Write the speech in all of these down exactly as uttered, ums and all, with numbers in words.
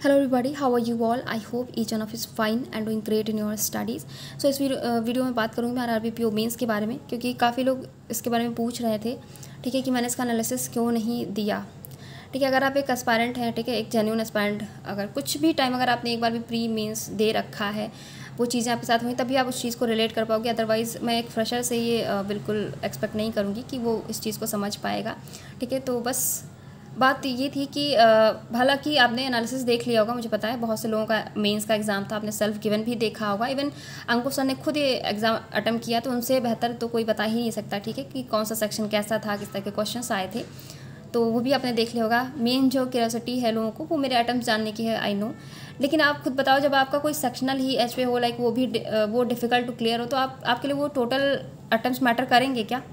Hello everybody, how are you all? I hope each one of you is fine and doing great in your studies. So इस video video में बात करूँगी मैं R R B P O mains के बारे में, क्योंकि काफ़ी लोग इसके बारे में पूछ रहे थे, ठीक है, कि मैंने इसका एनालिसिस क्यों नहीं दिया। ठीक है, अगर आप एक एस्पायरेंट हैं, ठीक है, एक जेन्युइन एस्पायरेंट, अगर कुछ भी टाइम अगर आपने एक बार भी प्री मेंस दे रखा है, वो चीज़ें आपके साथ हुई, तभी आप उस चीज़ को रिलेट कर पाओगे। अदरवाइज़ मैं एक फ्रेशर से ये बिल्कुल एक्सपेक्ट नहीं करूँगी कि वो इस चीज़ को समझ पाएगा। ठीक है, तो बस बात ये थी कि हालांकि आपने एनालिसिस देख लिया होगा, मुझे पता है बहुत से लोगों का मेंस का एग्ज़ाम था, आपने सेल्फ गिवन भी देखा होगा। इवन अंकुर सर ने खुद ये एग्ज़ाम अटेम्प्ट किया, तो उनसे बेहतर तो कोई बता ही नहीं सकता, ठीक है, कि कौन सा सेक्शन कैसा था, किस तरह के क्वेश्चंस आए थे, तो वो भी आपने देख लिया होगा। मेन जो क्यूरियोसिटी है लोगों को, वो मेरे अटेम्प्ट जानने की है, आई नो। लेकिन आप खुद बताओ, जब आपका कोई सेक्शनल ही एच पे हो, लाइक वो भी वो डिफ़िकल्ट टू क्लियर हो, तो आप आपके लिए वो टोटल अटेम्प्ट मैटर करेंगे क्या?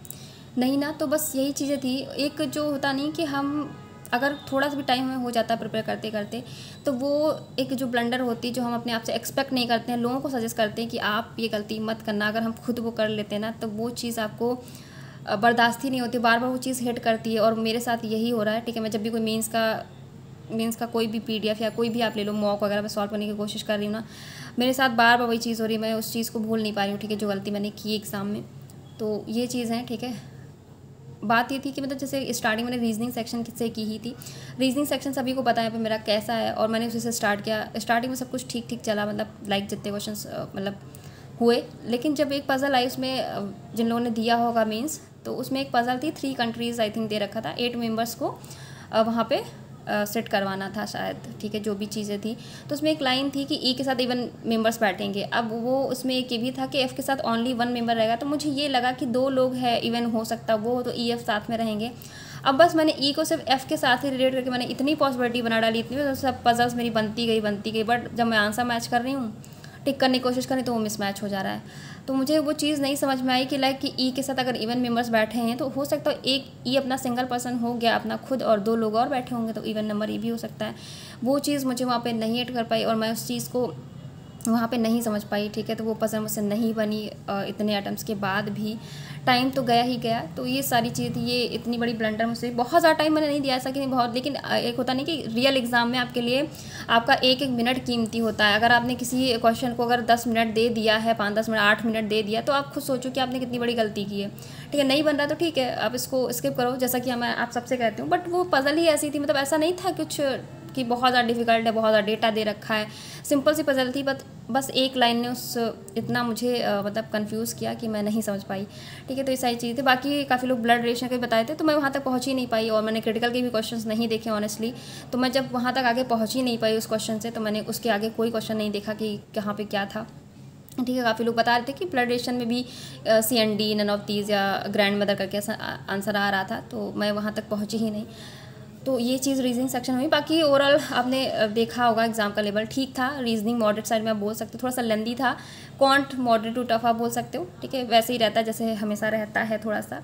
नहीं ना। तो बस यही चीज़ें थी। एक जो होता नहीं कि हम अगर थोड़ा सा भी टाइम हमें हो जाता है प्रिपेयर करते करते, तो वो एक जो ब्लंडर होती है जो हम अपने आप से एक्सपेक्ट नहीं करते हैं, लोगों को सजेस्ट करते हैं कि आप ये गलती मत करना, अगर हम खुद वो कर लेते हैं ना, तो वो चीज़ आपको बर्दाश्त ही नहीं होती, बार बार वो चीज़ हिट करती है। और मेरे साथ यही हो रहा है। ठीक है, मैं जब भी कोई मेंस का मेंस का कोई भी पीडीएफ या कोई भी आप ले लो, मॉक वगैरह मैं सॉल्व करने की कोशिश कर रही हूँ ना, मेरे साथ बार बार वही चीज़ हो रही है, मैं उस चीज़ को भूल नहीं पा रही हूँ, ठीक है, जो गलती मैंने की एग्ज़ाम में। तो ये चीज़ है, ठीक है। बात ये थी कि मतलब जैसे स्टार्टिंग मैंने रीजनिंग सेक्शन से की ही थी। रीजनिंग सेक्शन सभी को पता है पे मेरा कैसा है, और मैंने उसी से स्टार्ट किया। स्टार्टिंग में सब कुछ ठीक ठीक चला, मतलब लाइक जितने क्वेश्चन मतलब हुए। लेकिन जब एक पज़ल आई उसमें, जिन लोगों ने दिया होगा मीन्स, तो उसमें एक पज़ल थी, थ्री कंट्रीज़ आई थिंक दे रखा था, एट मेंबर्स को वहाँ पे सेट करवाना था शायद, ठीक है, जो भी चीज़ें थी। तो उसमें एक लाइन थी कि ई के साथ इवन मेंबर्स बैठेंगे। अब वो उसमें एक ये भी था कि एफ़ के साथ ओनली वन मेंबर रहेगा। तो मुझे ये लगा कि दो लोग हैं, इवन हो सकता वो, तो ई एफ साथ में रहेंगे। अब बस मैंने ई को सिर्फ एफ़ के साथ ही रिलेट करके मैंने इतनी पॉसिबिलिटी बना डाली, इतनी सब पजल्स मेरी बनती गई बनती गई बट जब मैं आंसर मैच कर रही हूँ, टिक करने की कोशिश करें, तो वो मिसमैच हो जा रहा है। तो मुझे वो चीज़ नहीं समझ में आई कि लाइक कि ई के साथ अगर इवन मेंबर्स बैठे हैं, तो हो सकता है एक ई अपना सिंगल पर्सन हो गया अपना खुद, और दो लोग और बैठे होंगे, तो इवन नंबर ये भी हो सकता है। वो चीज़ मुझे वहाँ पे नहीं ऐड कर पाई, और मैं उस चीज़ को वहाँ पे नहीं समझ पाई, ठीक है। तो वो पसंद मुझसे नहीं बनी इतने अटैम्प्ट्स के बाद भी। टाइम तो गया ही गया। तो ये सारी चीज़ थी, ये इतनी बड़ी ब्लंडर मुझसे। बहुत ज़्यादा टाइम मैंने नहीं दिया, ऐसा कि नहीं बहुत, लेकिन एक होता नहीं कि रियल एग्ज़ाम में आपके लिए आपका एक एक मिनट कीमती होता है। अगर आपने किसी क्वेश्चन को अगर दस मिनट दे दिया है, पाँच दस मिनट आठ मिनट दे दिया, तो आप खुद सोचो कि आपने कितनी बड़ी गलती की है। ठीक है, नहीं बन रहा तो ठीक है, आप इसको स्किप करो, जैसा कि मैं आप सबसे कहती हूँ। बट वो पजल ही ऐसी थी, मतलब ऐसा नहीं था कुछ कि बहुत ज़्यादा डिफ़िकल्ट है, बहुत ज़्यादा डेटा दे रखा है, सिंपल सी पजल थी। बट बस एक लाइन ने उस इतना मुझे आ, मतलब कंफ्यूज किया कि मैं नहीं समझ पाई। ठीक है, तो ये सारी चीज़ थी। बाकी काफ़ी लोग ब्लड रिलेशन के बताए थे, तो मैं वहाँ तक पहुँच ही नहीं पाई, और मैंने क्रिटिकल के भी क्वेश्चंस नहीं देखे ऑनेस्टली। तो मैं जब वहाँ तक आगे पहुँच ही नहीं पाई उस क्वेश्चन से, तो मैंने उसके आगे कोई क्वेश्चन नहीं देखा कि कहाँ पर क्या था। ठीक है, काफ़ी लोग बता रहे थे कि ब्लड रिलेशन में भी C and D, none of these या ग्रैंड मदर करके आंसर आ रहा था, तो मैं वहाँ तक पहुँची ही नहीं। तो ये चीज़ रीजनिंग सेक्शन हुई। बाकी ओवरऑल आपने देखा होगा एग्जाम का लेवल ठीक था। रीजनिंग मॉडरेट साइड में आप बोल सकते हो, थोड़ा सा लेंदी था। क्वांट मॉडरेट टू टफ आप बोल सकते हो, ठीक है, वैसे ही रहता है जैसे हमेशा रहता है थोड़ा सा।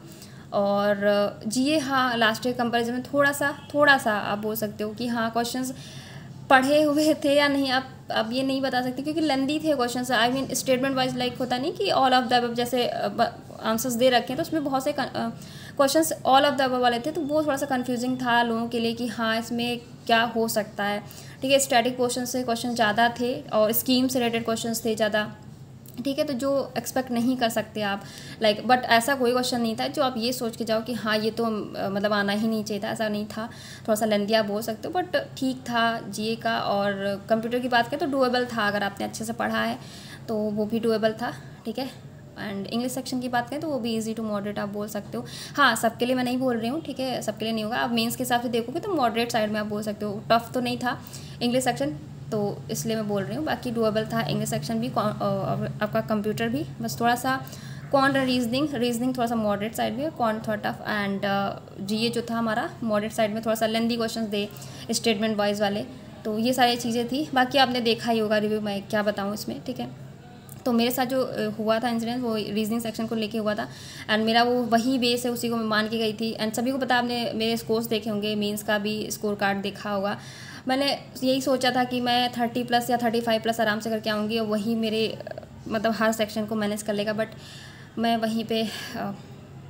और जीए हाँ, लास्ट ईयर कंपेरिजन में थोड़ा सा थोड़ा सा आप बोल सकते हो कि हाँ क्वेश्चंस पढ़े हुए थे या नहीं, आप अब ये नहीं बता सकते, क्योंकि लेंदी थे questions. I mean statement wise like होता नहीं कि ऑल ऑफ द अबव जैसे आंसर्स दे रखे हैं, तो उसमें बहुत से questions all of the above वाले थे, तो वो थोड़ा सा कंफ्यूजिंग था लोगों के लिए कि हाँ इसमें क्या हो सकता है। ठीक है, स्टैटिक पोर्शन से क्वेश्चन ज़्यादा थे, और स्कीम से रिलेटेड क्वेश्चन थे ज़्यादा। ठीक है, तो जो एक्सपेक्ट नहीं कर सकते आप, लाइक like, बट ऐसा कोई क्वेश्चन नहीं था जो आप ये सोच के जाओ कि हाँ ये तो मतलब आना ही नहीं चाहिए था, ऐसा नहीं था। थोड़ा सा लेंदी आप बोल सकते हो, बट ठीक था जीए का। और कंप्यूटर की बात करें तो डुएबल था, अगर आपने अच्छे से पढ़ा है तो वो भी डुएबल था। ठीक है, एंड इंग्लिश सेक्शन की बात करें तो वो भी इजी टू मॉडरेट आप बोल सकते हो। हाँ, सबके लिए मैं नहीं बोल रही हूँ, ठीक है, सबके लिए नहीं होगा। आप मेंस के हिसाब से देखोगे तो मॉडरेट साइड में आप बोल सकते हो। टफ तो नहीं था इंग्लिश सेक्शन, तो इसलिए मैं बोल रही हूँ। बाकी डुएबल था इंग्लिश सेक्शन भी, आपका कंप्यूटर भी। बस थोड़ा सा क्वांट रीजनिंग रीजनिंग थोड़ा सा मॉडरेट साइड में है, क्वांट थोड़ा टफ। एंड जीए जो था हमारा मॉडरेट साइड में, थोड़ा सा लेंदी क्वेश्चन दे स्टेटमेंट वाइज वाले। तो ये सारी चीज़ें थी। बाकी आपने देखा ही होगा रिव्यू, मैं क्या बताऊँ इसमें। ठीक है, तो मेरे साथ जो हुआ था इंसिडेंट, वो रीजनिंग सेक्शन को लेके हुआ था, एंड मेरा वो वही बेस है, उसी को मैं मान के गई थी। एंड सभी को पता, आपने मेरे स्कोर्स देखे होंगे, मीन्स का भी स्कोर कार्ड देखा होगा। मैंने यही सोचा था कि मैं थर्टी प्लस या थर्टी फाइव प्लस आराम से करके आऊँगी, और वही मेरे मतलब हर सेक्शन को मैनेज कर लेगा। बट मैं वहीं पे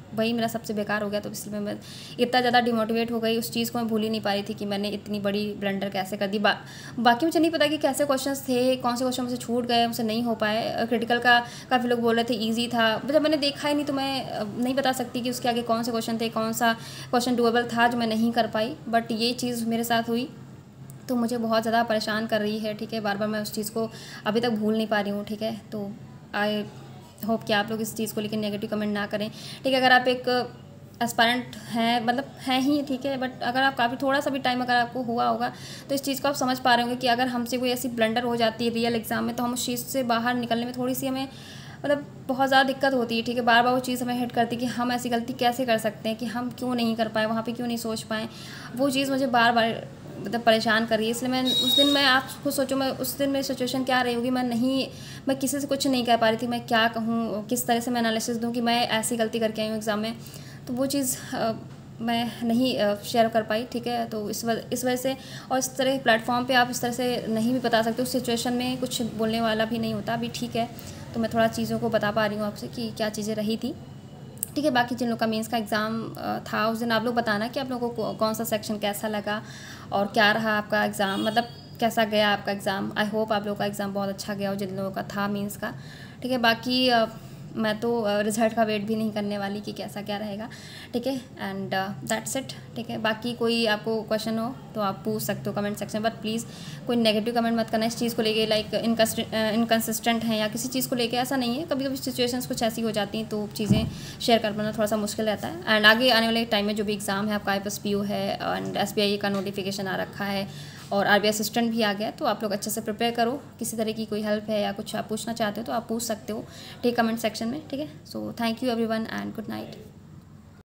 वही मेरा सबसे बेकार हो गया। तो इसलिए मैं इतना ज़्यादा डिमोटिवेट हो गई, उस चीज़ को मैं भूल ही नहीं पा रही थी कि मैंने इतनी बड़ी ब्लंडर कैसे कर दी। बा, बाकी मुझे नहीं पता कि कैसे क्वेश्चंस थे, कौन से क्वेश्चन मुझसे छूट गए, मुझसे नहीं हो पाए। क्रिटिकल का काफ़ी लोग बोल रहे थे ईजी था, जब मैंने देखा ही नहीं तो मैं नहीं बता सकती कि उसके आगे कौन से क्वेश्चन थे, कौन सा क्वेश्चन डुएबल था जो मैं नहीं कर पाई। बट ये चीज़ मेरे साथ हुई तो मुझे बहुत ज़्यादा परेशान कर रही है, ठीक है। बार बार मैं उस चीज़ को अभी तक भूल नहीं पा रही हूँ, ठीक है। तो आई होप कि आप लोग इस चीज़ को लेकर नेगेटिव कमेंट ना करें, ठीक है। अगर आप एक एस्पायरेंट हैं, मतलब हैं ही, ठीक है, बट अगर आप काफ़ी थोड़ा सा भी टाइम अगर आपको हुआ होगा तो इस चीज़ को आप समझ पा रहे होंगे कि अगर हमसे कोई ऐसी ब्लंडर हो जाती है रियल एग्ज़ाम में तो हम उस चीज़ से बाहर निकलने में थोड़ी सी हमें मतलब बहुत ज़्यादा दिक्कत होती है, ठीक है। बार बार वो चीज़ हमें हिट करती है कि हम ऐसी गलती कैसे कर सकते हैं, कि हम क्यों नहीं कर पाए, वहाँ पे क्यों नहीं सोच पाएँ। वो चीज़ मुझे बार बार मतलब परेशान कर रही है। इसलिए मैं उस दिन मैं आप खुद सोचो, मैं उस दिन मेरी सिचुएशन क्या रही होगी। मैं नहीं मैं किसी से कुछ नहीं कह पा रही थी, मैं क्या कहूँ, किस तरह से मैं एनालिसिस दूँ कि मैं ऐसी गलती करके आई हूँ एग्ज़ाम में। तो वो चीज़ मैं नहीं शेयर कर पाई, ठीक है। तो इस वजह इस वजह से और इस तरह प्लेटफॉर्म पे आप इस तरह से नहीं भी बता सकते, उस सिचुएशन में कुछ बोलने वाला भी नहीं होता अभी, ठीक है। तो मैं थोड़ा चीज़ों को बता पा रही हूँ आपसे कि क्या चीज़ें रही थी, ठीक है। बाकी जिन लोग का मेंस का एग्ज़ाम था उस दिन आप लोग बताना कि आप लोगों को कौन सा सेक्शन कैसा लगा और क्या रहा आपका एग्ज़ाम, मतलब कैसा गया आपका एग्ज़ाम। आई होप आप लोगों का एग्ज़ाम बहुत अच्छा गया हो जिन लोगों का था मेंस का, ठीक है। बाकी मैं तो रिज़ल्ट का वेट भी नहीं करने वाली कि कैसा क्या रहेगा, ठीक है। एंड दैट्स इट, ठीक है। बाकी कोई आपको क्वेश्चन हो तो आप पूछ सकते हो कमेंट सेक्शन, बट प्लीज़ कोई नेगेटिव कमेंट मत करना इस चीज़ को लेके, लाइक इनकंसिस्टेंट हैं या किसी चीज़ को लेके, ऐसा नहीं है। कभी कभी सिचुएशंस कुछ ऐसी हो जाती हैं तो चीज़ें शेयर कर पाना थोड़ा सा मुश्किल रहता है। एंड आगे आने वाले टाइम में जो भी एग्ज़ाम है आपका I P S P U है एंड एस बी आई का नोटिफिकेशन आ रखा है और आर बी आई असिस्टेंट भी आ गया, तो आप लोग अच्छे से प्रिपेयर करो। किसी तरह की कोई हेल्प है या कुछ आप पूछना चाहते हो तो आप पूछ सकते हो, ठीक, कमेंट सेक्शन में, ठीक है। So thank you everyone and good night.